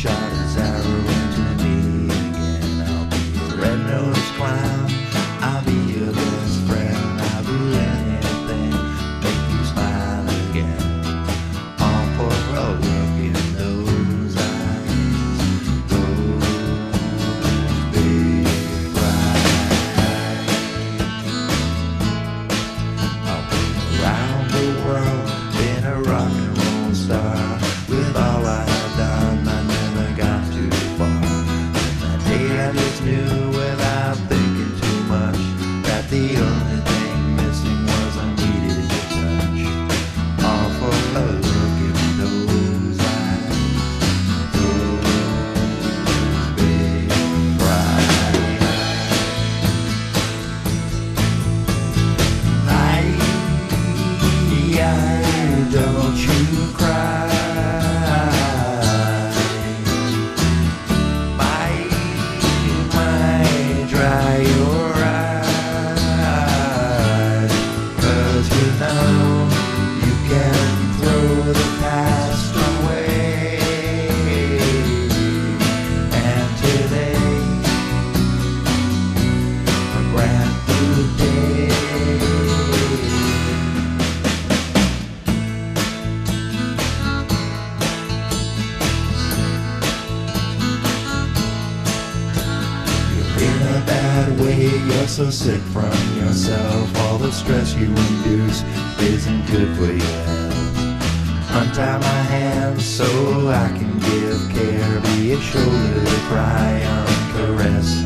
shot his arrow into me again. I'll be a red-nosed clown, I'll be your best friend, I'll do anything, make you smile again. All for a look in those eyes, those big bright eyes. I've been around the world, been a rock and roll star. With all I have done, I never got too far. And that day I just knew without thinking too much that the only thing missing was I needed your touch. All for a look in those eyes, those big bright eyes. Don't you cry. Dry your eyes, 'cause you know you can throw the past away, and today a brand new day. In a bad way, you're so sick from yourself. All the stress you induce isn't good for your health. Untie my hands so I can give care, be a shoulder to cry on, caress